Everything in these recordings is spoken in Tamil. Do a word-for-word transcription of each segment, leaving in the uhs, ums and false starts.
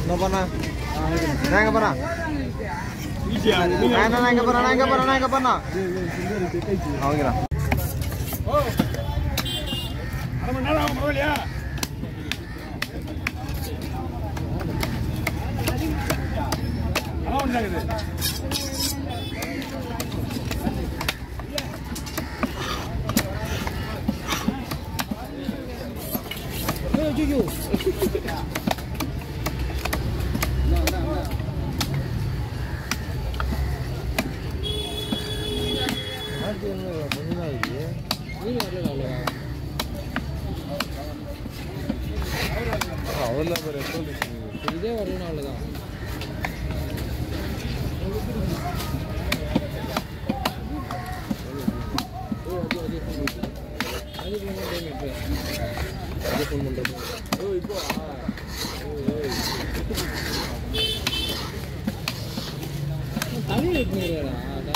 என்ன பண்ணா நான் எங்க போறேன் நான் நான் எங்க போறேன் நான் எங்க போறேன் நான் எங்க போறேன் அவங்கடா ஓ அரை மணி நேரம் ஆகும் பரவாயில்லையா அதான் வந்துடாது ஐயோ அவர்லாம் வேற இதே வரணும் அவ்வளோதான் ஃபோன் பண்ணுறது ஓ இப்போ தமிழ் எடுத்துக்கிறா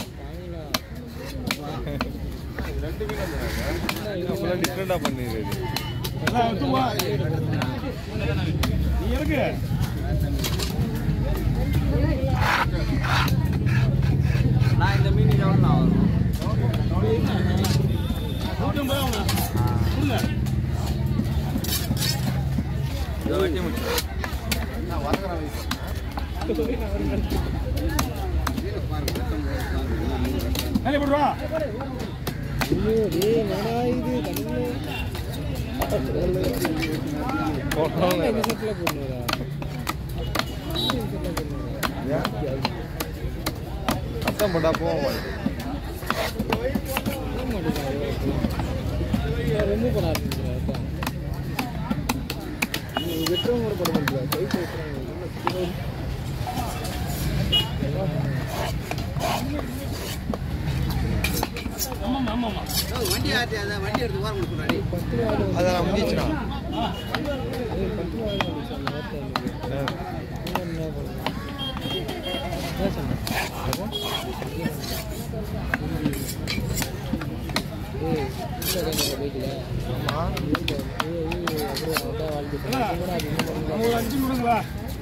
தமிழா டிஃப்ரெண்டாக பண்ணிடுறது நீ இருக்கு நான் இந்த மீன் எவ்வளோ நான் வரணும் வெட்டி முடிச்சு நான் வரக்கிறேன் என்ன போடுவா ஐயோ டேய் என்னடா இது கண்ணு போடுறா இந்த செட்ல போடுறா யா அத்தம் போடா போவோம் ரொம்ப போறாரு நீ வெட்றவங்க கூட போட முடியல கை போடுறாங்க ஆமா ஆமா ஆமா வண்டி ஆட்டி அத வண்டி எடுத்து வார முடிக்குறாடி அத நான் முடிச்சறேன் ஏய் பத்து வாரம் முடிச்சேன் நேத்து என்ன பண்ணு என்ன சொன்ன ஏய் இந்த ரெண்டு பைக்ல ஆமா ஏய் ஏய் அப்புறம் அத வாழ்ந்து கூட அது இன்னும் ஒரு அஞ்சு நிமிடங்களா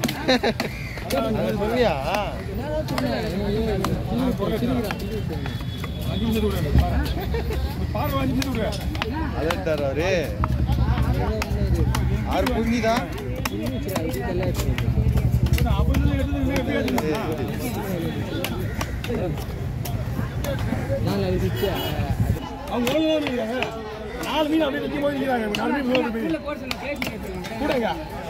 அத சொல்லியா என்னடா சொன்னே நீ போறீங்க அஞ்சு நிமிஷம் விடு பாரு அஞ்சு நிமிஷம் விடு அதட்டாரா ரே ஆறு புஞ்சிதா புஞ்சிச்சா இதெல்லாம் இருக்கு அப்படி எடுத்து நான் அது விச்சா அவங்க ஓடுறோம் நிக்கறாங்க நாலு மீன் அப்படியே நிக்க போய் நிக்கறாங்க நாலு மீன் போய் உள்ள போர்ஷன் கேஸ் கேக்குறாங்க கூடங்க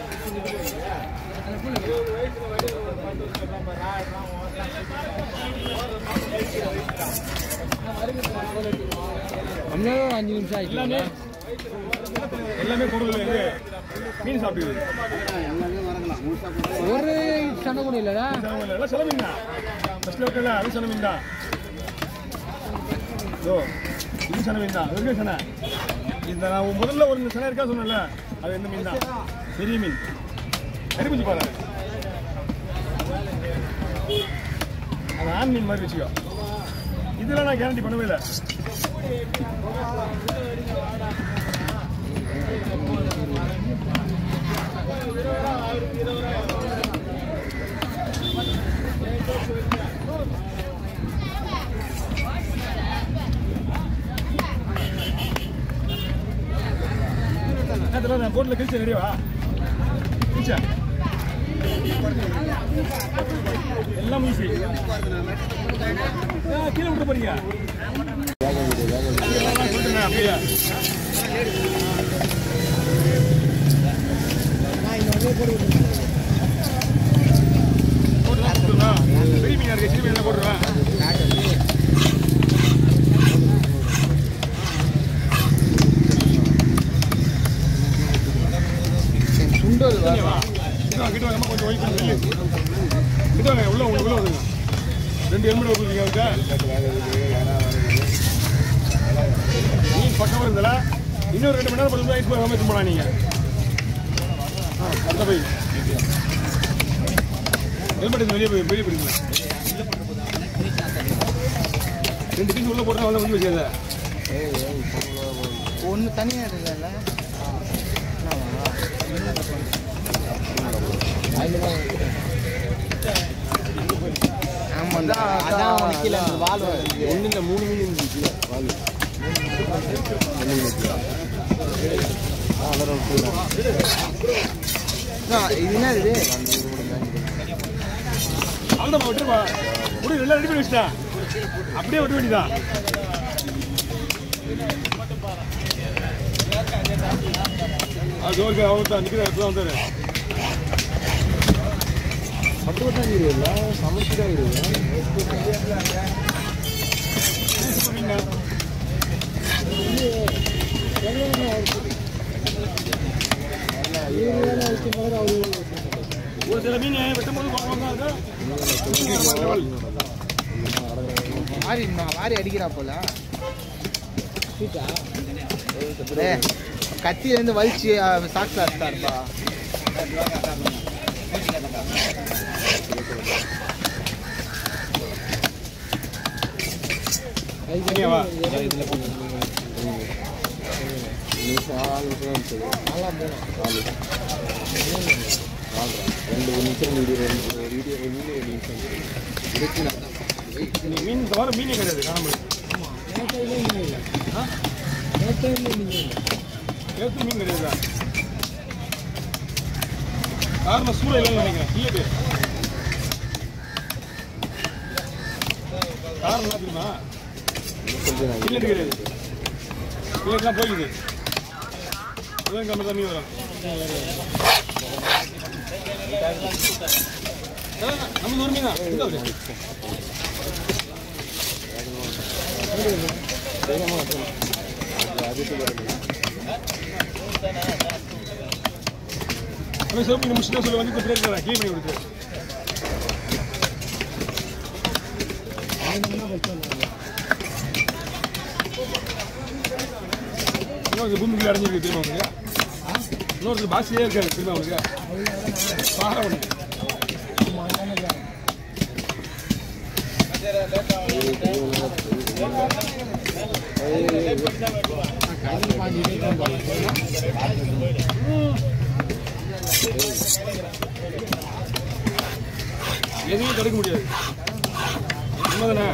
அம்மா அஞ்சு நிமிஷம் ஆயிடுச்சு எல்லாமே எல்லாமே கொடுக்கல மீன் சாப்பிடுது எல்லாமே வரலாம் ஒரு சண்டை கூட இல்லடா எல்லாம் செலவிங்க ஃபர்ஸ்ட்ல இருக்கல அது செலவிங்க ஓ இது செலவிங்க ஒரே சன இந்த நான் முதல்ல ஒரு சன இருக்கா சொன்னல அது என்ன மீன் தான் பெரிய மீன் கறிக்குஞ்சி பாரு அது ஆண் மீன் மாதிரி வச்சுக்கோ இதெல்லாம் நான் கேரண்டி பண்ணவே இல்லை போட்ல கிழிச்ச ரெடிவா கிழிச்சா எல்லாம் ஈஸி கீழே விட்டு போறீங்க அப்படியா போட்டுருவேன் பெரிய மீனா இருக்கு சின்ன மீன் போட்டுருவேன் சுண்டல் கிட்ட வாங்க கொஞ்சம் ஒயிட் பண்ணி கிட்ட வாங்க உள்ள உள்ள வந்துங்க ரெண்டு எலும்பு கொடுக்குறீங்க மீன் பக்கம் வருதுல இன்னொரு ரெண்டு மணி நேரம் பத்து ஐஸ் போய் போலாம் நீங்க அடுத்த போய் ஹெல்மெட் வெளியே போய் வெளியே போயிருங்க ரெண்டு பீஸ் உள்ள போட்டா வந்து வந்து வச்சுக்கல ஒன்று தனியாக இல்லைல்ல ஆமாம் அதான் உனக்கு கீழே அந்த வால் ஒன்றும் இல்லை மூணு மீன் இருந்துச்சு வால் இது என்ன இது அவ்வளோதான் விட்டுருப்பா முடி நல்லா ரெடி பண்ணி வச்சுட்டேன் அப்படியே விட்டு வேண்டியதான் அது ஓகே அவ்வளோ தான் நிற்கிறேன் இப்போ தான் வந்தாரு பத்து பத்தாம் தேதி இல்லை சமைச்சுதான் இருக்கு ஒரு சில மீன் வெட்டும் போது வாரி வாரி அடிக்கிறா போல கத்தியிலேருந்து வலிச்சு சாக்ஸ் அடிச்சாருப்பா மீன் தவிர மீனே கிடையாது காணாமல் நேற்று மீன் கிடையாதா காரணம் சூழல் இல்லைன்னு நினைக்கிறேன் இல்லையே காரணம் என்ன தெரியுமா இல்லை கிடையாது இல்லைன்னா போய்க்குது அதுதான் கம்மி தான் மீன் வரும் நம்ம ஒரு மீன் தான் சோப்பு முடிச்சுட்டா சொல்ல வந்து கிளீன் பண்ணி கொடுத்து இன்னொரு பூமிக்கு அடைஞ்சிருக்கு திரும்ப உங்களுக்கு இன்னொரு பாசியே இருக்காது திரும்ப உங்களுக்கு பாறை ஒன்று எதையும் கிடைக்க முடியாது உண்மைதானே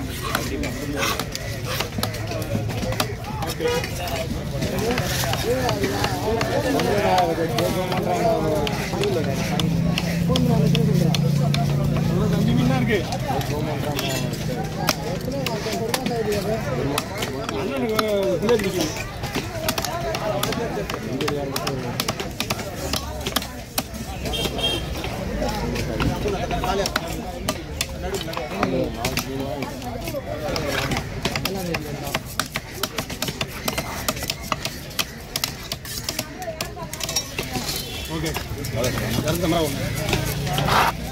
அஞ்சு மீன் தான் இருக்கு அண்ணனுக்கு பிள்ளைக்கு நிற்குது ஓகே இரநூத்தம்பது ரூபா ஒன்று